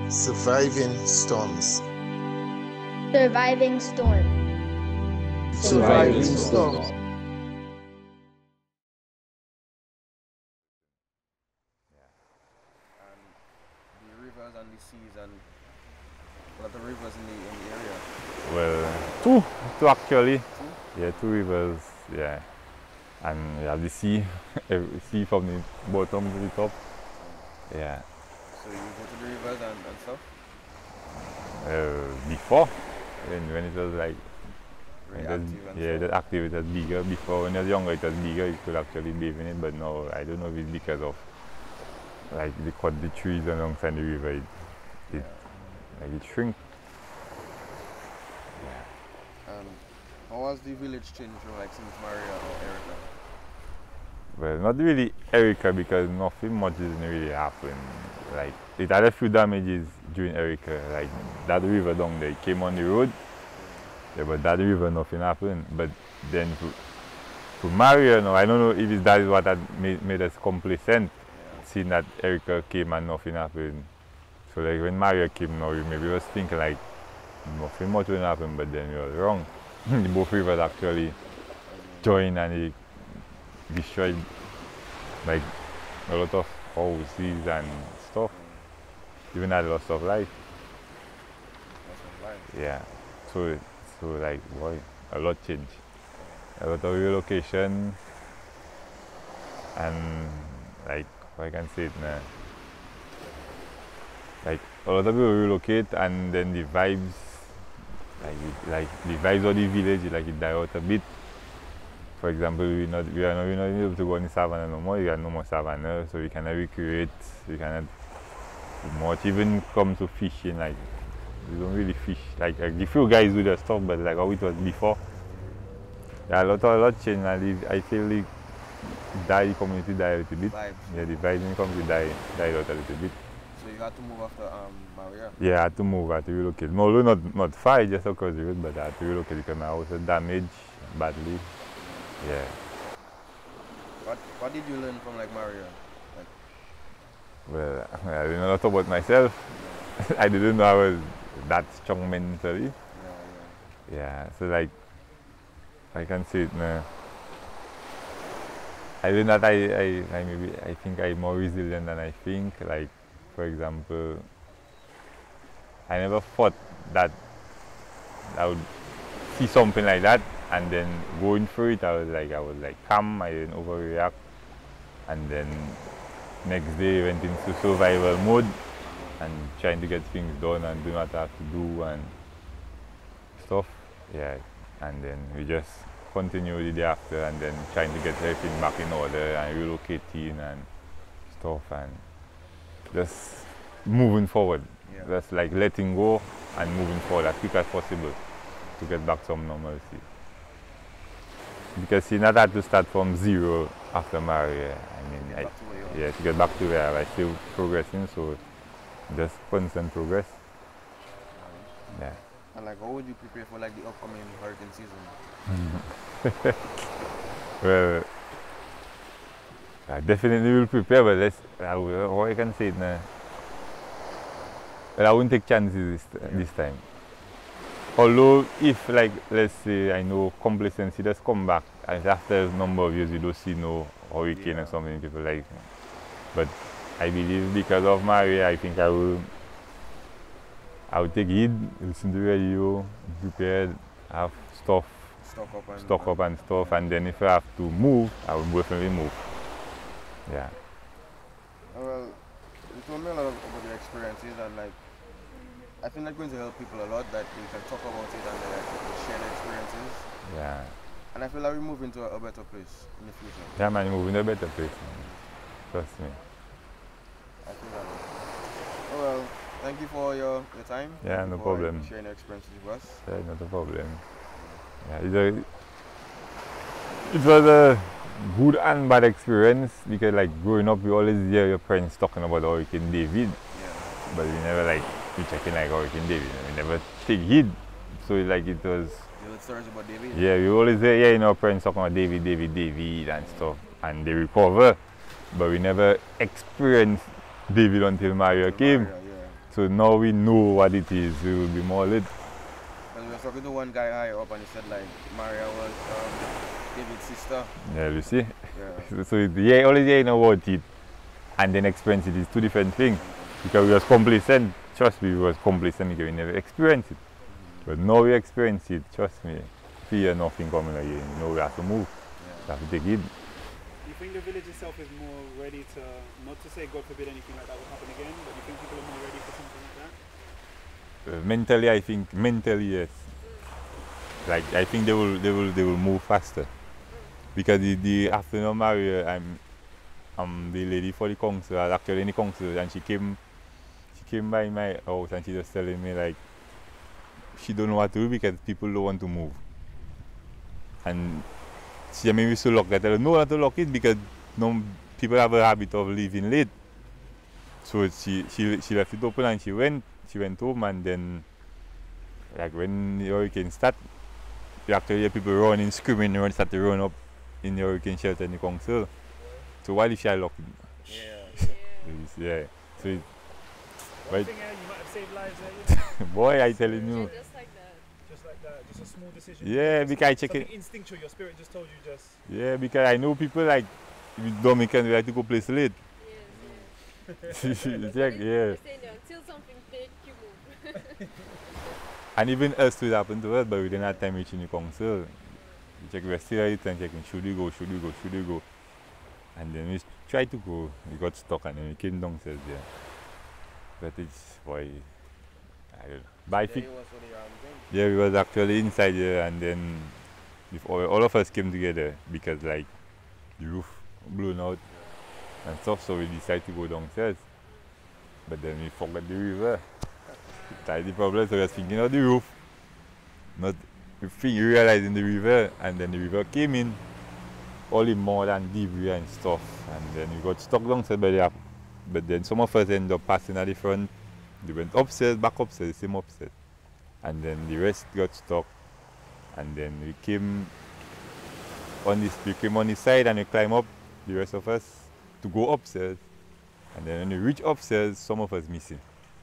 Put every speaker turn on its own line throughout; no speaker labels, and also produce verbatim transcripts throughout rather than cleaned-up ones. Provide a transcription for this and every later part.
Surviving storms.
Surviving storm.
Surviving storms.
And the rivers and the seas and what are the rivers in the in the area?
Well, two, two actually.
Two?
Yeah, two rivers. Yeah, and we have the sea, every- sea from the bottom to the top. Yeah.
So you go to the rivers and, and stuff?
Uh, before, when when it was like
Very
it was,
active and
yeah,
stuff.
the active it was bigger. Before when I was younger, it was bigger. You could actually bathe in it, but now I don't know if it's because of like they cut the trees alongside the river. It, it like it shrink.
And how has the village changed from like since Maria or Erica?
Well, not really Erica because nothing much didn't really happen. Like it had a few damages during Erica. Like that river down there, it came on the road. Yeah, but that river nothing happened. But then to, to Maria, no, I don't know if it's, that is what had made, made us complacent, seeing that Erica came and nothing happened. So like when Maria came now, we maybe was thinking like nothing much will happen, but then we were wrong. The both rivers actually joined and it destroyed like a lot of houses and stuff. Even had lots of life.
Lots of life.
Yeah. So so like boy, a lot changed. A lot of relocation and like how I can say it now. Like a lot of people relocate and then the vibes like it, like the vibes of the village like it die out a bit. For example, we not we are not, we not able to go in the savannah no more. We are no more savannah, so we cannot recreate. We cannot do much. Even come to fishing, like we don't really fish. Like, like the few guys do their stuff, but like how it was before. Yeah, a lot a lot changed. And the, I feel the die the community die a little bit.
Vibes.
Yeah, the vibes in the community die died out a little bit.
So you had to move after um Maria?
Yeah, I had to move. I had to relocate. No, although not not far, just across the road, but I had to relocate because my house was damaged badly. Yeah.
What what did you learn from like Maria? Like
Well, I didn't know a lot about myself. I didn't know I was that strong mentally.
yeah, yeah.
Yeah, so like, I can say it now. I learned that I, I, I maybe, I think I'm more resilient than I think. Like, for example, I never thought that I would see something like that and then going through it, I was like, I was like calm, I didn't overreact. And then next day went into survival mode and trying to get things done and do what I have to do and stuff. Yeah, and then we just continued the day after and then trying to get everything back in order and relocating and stuff and just moving forward.
Yeah.
Just like letting go and moving forward as quick as possible to get back some normalcy. Because you not had to start from zero after Maria. I mean,
Get
I,
back to where you are.
yeah, to get back to where I was still progressing, so just constant progress. Yeah.
And like how would you prepare for like the upcoming hurricane season?
Well, I definitely will prepare, but let's, I will, how I can say it now. Well, I won't take chances this,
Yeah.
this time. Although, if like, let's say, I know complacency does come back, and after a number of years you don't see no hurricane
Yeah.
or something, people like, but I believe because of Maria, I think I will, I will take heed, listen to the radio, prepare, have stuff,
Stock up and
stock up and stuff, and then if I have to move, I will definitely move. Yeah.
Oh, well, you told me a lot about your experiences and like I think that's going to help people a lot that you can talk about it and like share their experiences.
Yeah.
And I feel like we move into a, a better place in the future.
Yeah, man, you're moving to a better place, man. Trust me.
I feel that. Oh well, thank you for your, your time.
Yeah,
Thank you
no
for
problem.
sharing your experiences with us.
Yeah, not a problem. Yeah, it's a, it was a good and bad experience because like growing up, you always hear your parents talking about Hurricane David,
Yeah.
but we never like be checking like Hurricane David. We never take heed. So like it was,
You heard stories about David?
yeah, we always hear, yeah, you know, parents talking about David, David, David and stuff, and they recover, but we never experienced David until Maria came.
Maria, yeah.
So now we know what it is, we will be more lit.
And we were talking to one guy higher up and he said like Maria was um, David's sister.
Yeah, you see?
Yeah.
So, so it- yeah, only yeah, know about it and then experience it is two different things. Because we was complacent, trust me, we was complacent because we never experienced it. But now we experience it, trust me, fear nothing coming again. You know we have to move, we have to take it.
Do you think the village itself is more ready to, not to say God forbid anything like that will happen again, but do you think people are more ready for something like that?
Uh, mentally, I think, mentally, yes. Like, I think they will, they will, they will move faster. Because the, the afternoon Maria, I'm, I'm the lady for the council, actually in the council, and she came, she came by my house and she was telling me like, she don't know what to do because people don't want to move. And she made me so lock that I don't know how to lock it because no people have a habit of leaving late. So she, she, she left it open and she went, she went home and then like when the hurricane started, you actually hear people running, screaming, and start to run up in the hurricane shelter in the council. So why did she lock it?
Yeah.
Yeah. So it,
One
but
thing, yeah, you might have saved lives there, you know?
boy, I telling you.
Just like that.
Just like that, just a small decision.
Yeah,
Just
because I check
something
it.
instinctual, your spirit just told you just.
Yeah, because I know people like with Dominica they like to go place late.
Yes, yes.
Check,
But
yeah.
if you're saying that until something big, you move.
And even us too, it happened to us, but we didn't have time reaching the council. We check, we were still at it and checking, should we go, should we go, should we go? And then we tried to go, we got stuck and then we came downstairs there. But it's, boy, I don't know. But I
Yeah,
think,
he was for the um, thing.
yeah, we was actually inside there and then if all, all of us came together because like the roof blown out and stuff, so we decided to go downstairs. But then we forgot the river. That's the problem, so we was thinking of the roof. Not we think realizing the river and then the river came in, all the mud and debris and stuff. And then we got stuck downstairs by the app. But then some of us ended up passing at the front. They went upstairs, back upstairs, same upstairs. And then the rest got stuck. And then we came on this we came on the side and we climbed up, the rest of us, to go upstairs. And then when we reach upstairs, some of us missing.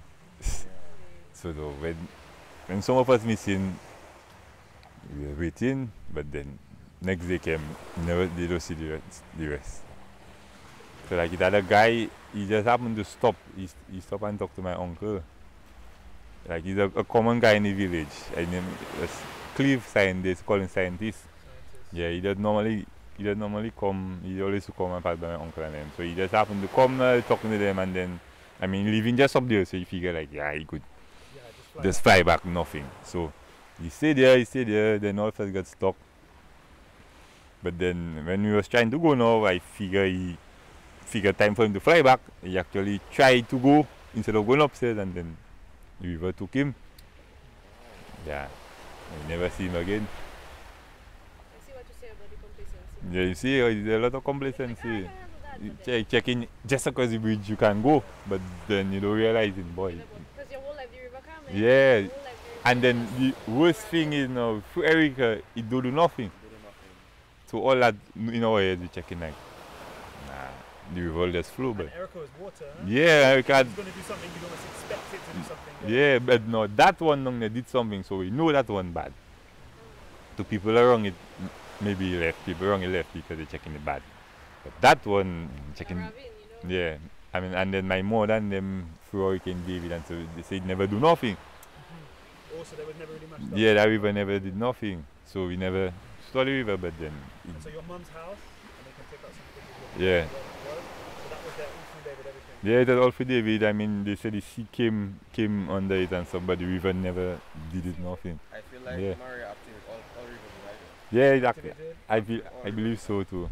So though, when when some of us missing, we were waiting, but then next day came, never they don't see the rest, the rest. So like the other guy, he just happened to stop. He, he stopped and talked to my uncle. Like he's a, a common guy in the village. I name is Cleve scientist, call him scientist.
Scientist.
Yeah, he does normally he does normally come. He always to come and pass by my uncle and them. So he just happened to come uh, talking to them and then, I mean, living just up there. So he figured like, yeah, he could
Yeah, just fly.
just fly back, nothing. So he stayed there, he stayed there. Then all of us got stuck. But then when we was trying to go now, I figure he figured time for him to fly back. He actually tried to go instead of going upstairs, and then the river took him. Yeah, I never see him again.
I see what you say about the complacency.
Yeah, you see, uh, there's a lot of
Like, ah, I
complacency.
can handle that,
You
but then-
check, checking just across the bridge you can go, but then you don't realize it, boy.
Because your whole life the river come, eh?
Yeah,
Your whole life the river
and then
come.
the worst thing is now, through Erica, it don't do nothing.
They did nothing.
So all that in our heads, we checking like, nah, the river just flow, but
And Erica is water, huh?
yeah, Erica,
It's going to do something, you almost expect it to do something.
yeah, but no, that one down there did something, so we know that one bad. To people around it, m- maybe left, people around it left because they're checking it bad. But that one, checking,
A ravine, you know?
yeah, I mean, and then my mother and them through Hurricane David, and so they said never do nothing.
Also, they would never really match that.
Yeah, that river never did nothing, so we never stole the river, but then,
And
it,
so your mum's house, and they can take out some pictures of
Yeah.
where it was. So that was their all through David, everything.
yeah, it was all for David. I mean, they said the sea came came under it and stuff, but the river never did it nothing.
I feel like
Yeah.
Maria acted all, all rivers right
Yeah,
Active
exactly.
it did.
I feel, I believe so too.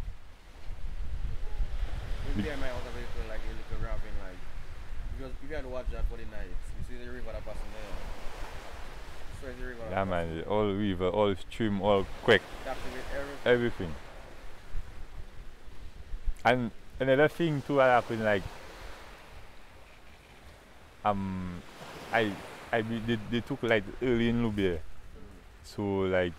We there might also have a like a little ravine like because if you had to watch that for the night, you see the river that passing there. Straight the river that
Yeah,
passing.
man, all river, all stream, all quick,
Captivate everything.
everything. And another thing too that happened, like, um, I, I be, they, they took like early in Loubiere, so like,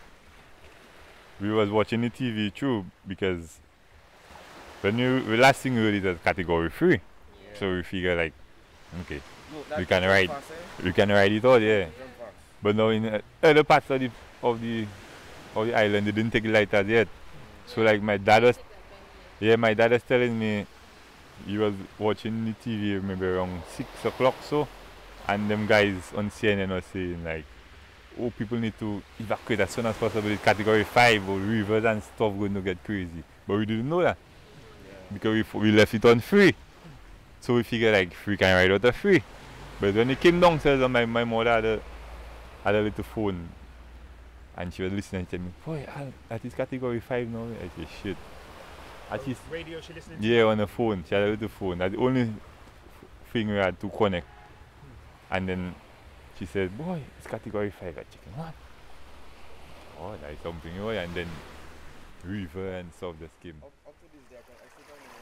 we was watching the T V through because when you the last thing we heard is that category three,
Yeah.
so we figure like, Okay.
No, that
We can
jump
ride.
fast, eh?
We can ride it out, yeah.
Jump fast.
But now in uh, other parts of the of the of the island, they didn't take lighters yet. So like my dad was, yeah, my dad was telling me he was watching the T V maybe around six o'clock so, and them guys on C N N were saying like, oh, people need to evacuate as soon as possible. It's category five, or rivers and stuff going to get crazy. But we didn't know that because we, f- we left it on free. So we figured like we can ride out of free. But when it came downstairs, my, my mother had a, had a little phone and she was listening and she told me, boy, Al, that is category five now. I said, shit. And she's,
Radio she listening to?
yeah, on the phone. She had a little phone. That's the only f- thing we had to connect. And then she said, boy, it's category five. I chicken, what? Oh, that's something, oh, and then river and stuff just came.
Up, up to this day, I, can, I still don't know.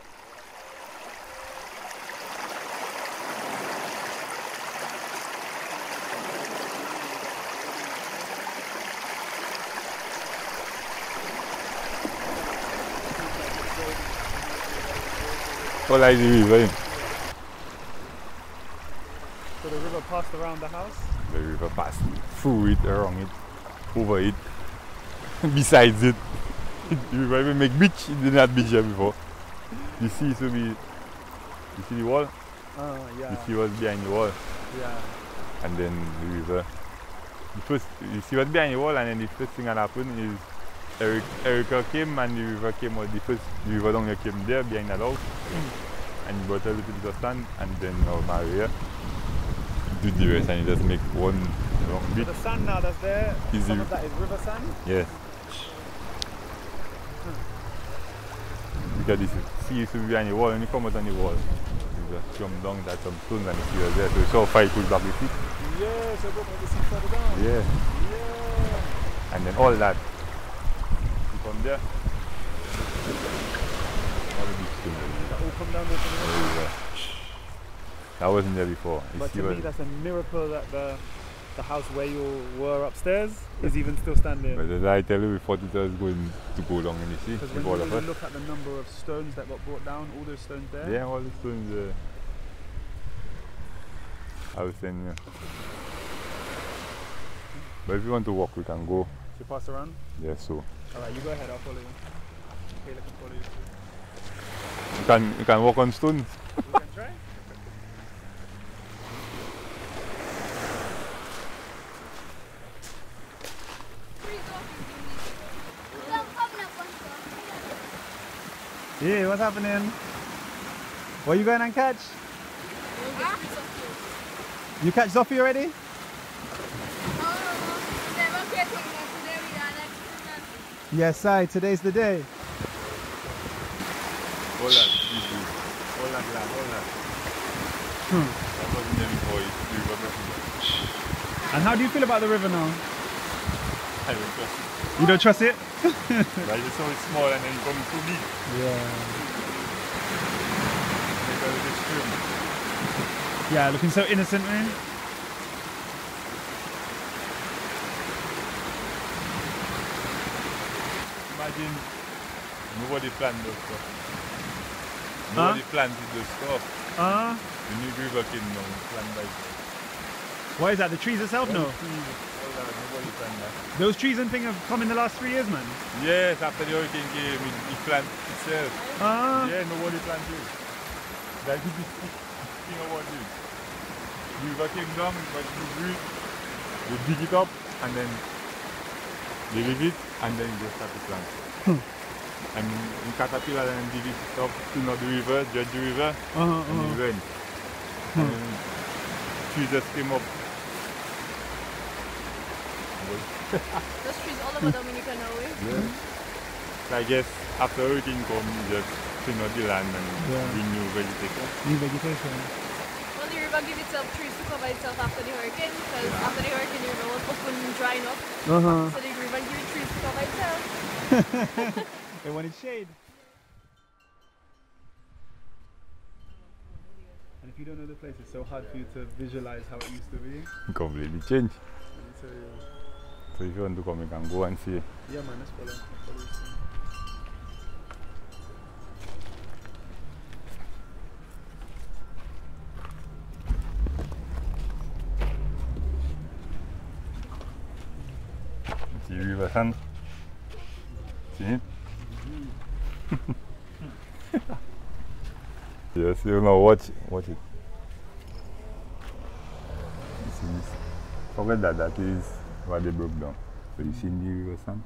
Oh, like the river. eh?
So the river passed around the house?
The river passed through it, around it, over it, besides it. The river even make beach, it didn't have beach here before. You see, so we, you see the wall?
Oh, yeah.
You see what's behind the wall,
Yeah.
and then the river. The first, you see what's behind the wall, and then the first thing that happened is Eric, Erica came and the river came out. The first, the river down there came there behind that house, and brought a little bit of sand, and then now Maria do the rest, and you just make one long
So
beach.
the sand now that's there,
Is
some
the-
of that is river sand?
Yes. Because this is, see, you see behind the wall, and you come out on the wall, you just jump down, that's some stones and you see what's there. So it's all five push back the feet.
Yeah, so go back the sea further down.
Yeah.
Yeah.
And then all that. You come there. All the big stones.
That all come down there from the river.
There you go. That wasn't there before. You
But
see
to me
what-
that's a miracle that the the house where you were upstairs is even still standing.
But as I tell you, we thought it was going to go down in the sea
Because
with
when
all
you
of
really
us.
look at the number of stones that got brought down, all those stones there,
Yeah, all the stones there. I was saying, yeah. But if you want to walk, we can go.
to pass around.
Yeah, so.
Alright, you go ahead, I'll follow you. Kayla can follow you too.
You can, you can walk on stones.
We can try? Yeah, what's happening? What you going and catch? You catch Sophie already? Yes, I. Today's the day.
Hold that, easy. Hold that land, hold that.
Hmm.
That wasn't there before, it's the river before.
And how do you feel about the river now?
I don't trust it.
You don't trust it?
Like it's so small and then it comes too big.
Yeah.
Because it's extreme.
Yeah, looking so innocent, man.
Imagine nobody planted those stuff.
Huh?
Nobody planted those stuff.
Uh,
The new river came down, planted by
what is that? The trees itself? No.
All that, nobody planted that.
Those trees and thing have come in the last three years, man.
Yes, after the hurricane came, it, it planted itself.
Uh,
Yeah, nobody planted. That is the thing about this. The river came down, but the root, they dig it up and then they leave it and then they start to plant. And in caterpillar and dig it up to not the river, judge the river,
uh,
and
uh.
it went. And then trees just came up.
Those trees all over Dominica now, eh?
Yeah. So I guess after hurricane come, you just clean out the land and
Yeah.
bring new vegetation.
New vegetation.
Well, the river give itself trees to cover itself after the hurricane, because after the hurricane, the river was open and drying up.
Uh-huh.
So the river give it trees to cover itself.
They wanted shade. And if you don't know the place, it's so hard for you to visualize how it used to be.
Completely changed.
Let me tell you.
So if you want to come, you can go and see.
Yeah, man, let's follow. Let's follow you soon.
the river sand. See it? Yes, you know, watch, watch it. You see this? Forget that, that is what they broke down. So you see the river sand?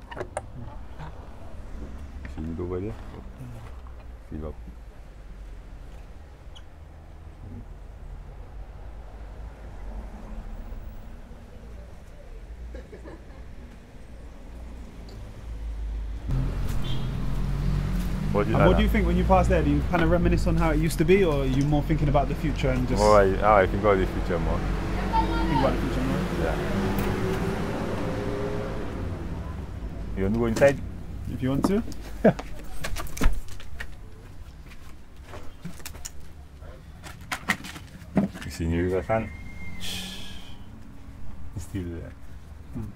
You see it over there? Fill up. What do you,
And what do you think when you pass there? Do you kind of reminisce on how it used to be, or are you more thinking about the future and just
Oh, I, oh, I think about the future more.
think about the future more?
Yeah. You want to go inside?
If you want to.
You see the river sand? It's still there.
Hmm.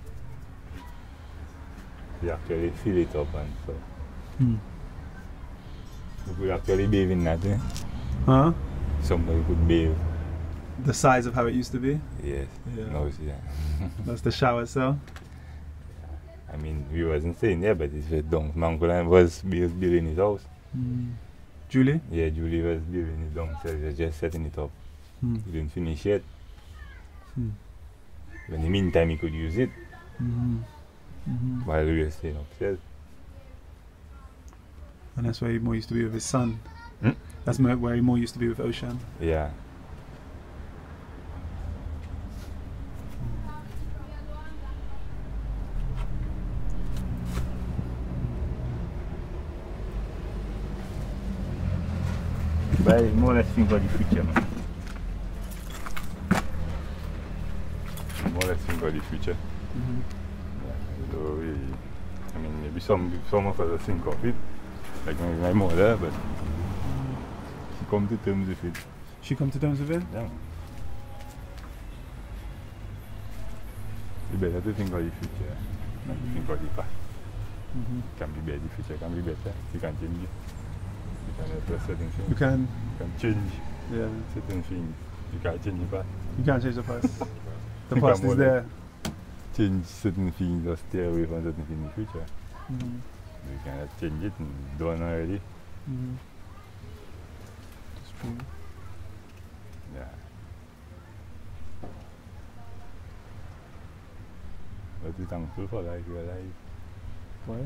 You actually fill it up and so.
Hmm.
You could actually bathe in that, eh?
Huh?
Somebody could bathe.
The size of how it used to be.
Yes.
Yeah.
No, it's- yeah.
That's the shower cell.
I mean, we wasn't staying there, but it's just down. My uncle and was, was building his house.
Mm. Julie?
Yeah, Julie was building it downstairs. He was just setting it up.
Hmm.
He didn't finish yet.
Hmm.
In the meantime, he could use it
Mm-hmm. Mm-hmm.
while we were staying upstairs.
And that's where he more used to be with his son.
Hmm?
That's mo- where he more used to be with Ocean.
Yeah. But I more or less think about the future, man. More or less think about the future.
Mm-hmm.
Yeah, so we, I mean, maybe some some of us think of it, like maybe my mother, but she come to terms with it.
She come to terms with it?
Yeah. It's better to think about the future than to think about the past.
Mm-hmm.
Can be better, the future can be better. You can change it. You can address certain things.
You can,
You can change
yeah.
certain things. You can't change the past.
You can't change the past. The
You
past
can
is
more
there.
Change certain things or stay away from certain things in the future.
Mm-hmm.
You can change it and done already.
Mm-hmm. That's true.
Yeah. But we're thankful for life, we're alive.
Why?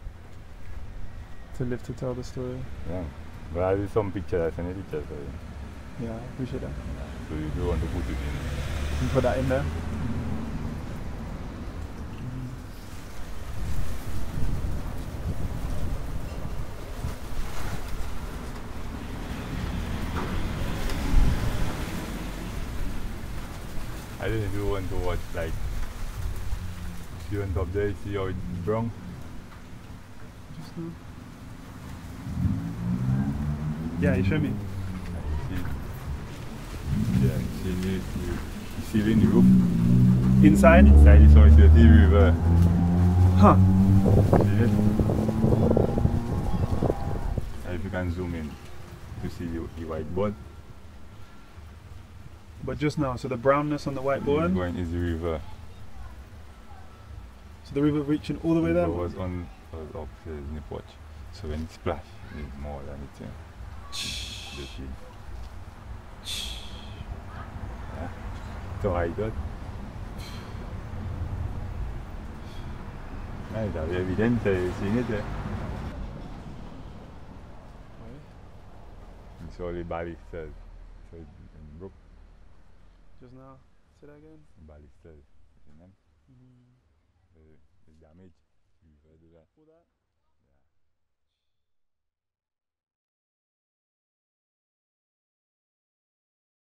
To live to tell the story.
Yeah. But I have some pictures, I send you pictures for you.
Yeah, I appreciate that.
So if you want to put it in.
You put that in there.
I don't know if you want to watch like see on top there, see how it's brown.
Just now. Yeah, you show me.
You see, yeah, you see, you, you, you see it in the roof.
Inside?
Inside is how you see the T V river.
Huh.
See it? And if you can zoom in to see the, the whiteboard.
But just now, so the brownness on the
Is
whiteboard.
going is the river.
So the river reaching all the way
River
down.
was on was upstairs in the porch. So when it splash, it's more than it uh, the sea. Yeah. So I got. Nice, that's evident, uh, you seen it there. It's all the ballistas. So it it broke
Just now. Say that again.
ballistas. You see them?
Mm-hmm.
The, the damage. You heard of that.
All that.